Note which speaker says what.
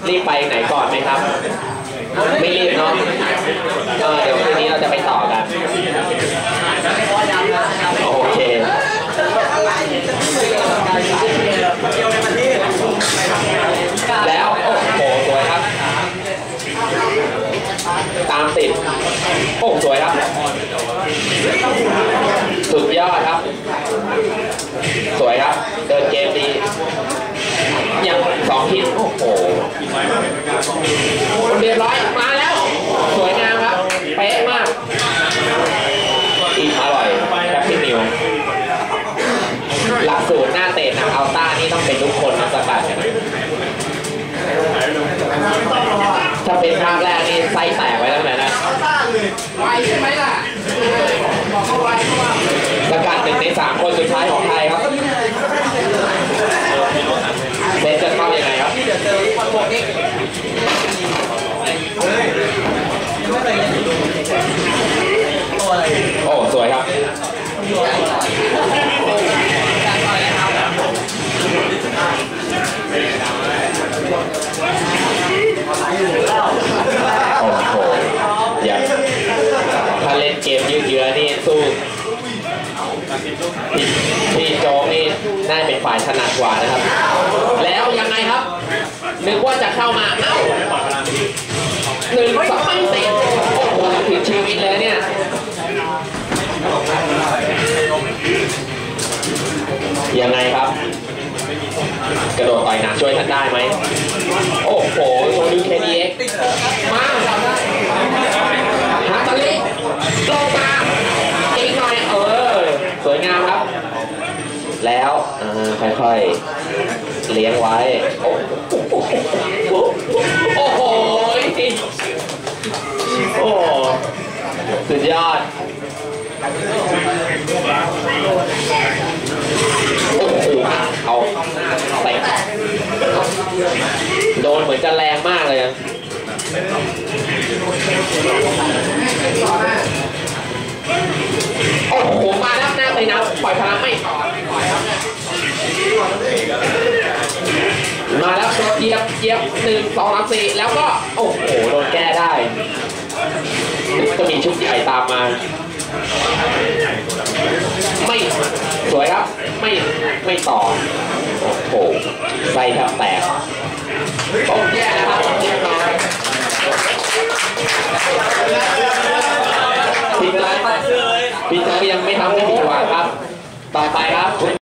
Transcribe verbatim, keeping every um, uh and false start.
Speaker 1: รีบไปไหนก่อนไหมครับไม่รีบเนาะเออเดี๋ยวคืนนี้เราจะไปต่อกันโอเคแล้วโอ้โหสวยครับตามติดโอ้สวยครับสุดยอดครับสวยครับเดินเกมดียังสองฮิตโอ้โหเรียบร้อยมาแล้วสวยงามครับเป๊ะมากอิ่มอร่อยแคปปี้นิวหลักสูตรหน้าเตะนะอัลต้านี่ต้องเป็นทุกคนนะสกัดถ้าเป็นภาคแรกนี่ไส้แตกไว้แล้วนะไวใช่ไหมล่ะสกัดหนึ่งในสามคนสุดท้ายของไทยครับเซตจะเข้ายังไงครับโอ้สวยครับโอ้โหอย่าถ้าเล่นเกมยืดเยื้อนี่สู้พี่โจ๊กนี่น่าเป็นฝ่ายถนัดกว่านะครับแล้วยังไงครับนึกว่าจะเข้ามาเอ้าหนึ่งสองเตะโอ้โหถึงชีวิตเลยเนี่ยยังไงครับกระโดดต่อยหนักช่วยท่านได้ไหมโอ้โหโชว์ดู เค ดี เอ็กซ์ มาหาตะลิลงมาอีกหน่อยเออสวยงามครับแล้วค่อยๆเลี้ยงไว้โอ้โอ้โหโอ้สุดยอดโอ้โหเอาเตะโดนเหมือนจะแรงมากเลยโอ้โหมาแล้วหน้าไปนะปล่อยพลังไม่ต่อมาแล้วตัวเจี๊ยบเจี๊ยบหนึ่งสองสามสี่แล้วก็โอ้โหโดนแก้ได้ก็มีชุดใหญ่ตามมาไม่สวยครับไม่ไม่ต่อโอ้โหไส้แทบแตกโอ้แย่แล้วครับเรียบร้อยพี่เจ้าพี่เจ้ายังไม่ทำได้ดีกว่าครับต่อไปครับ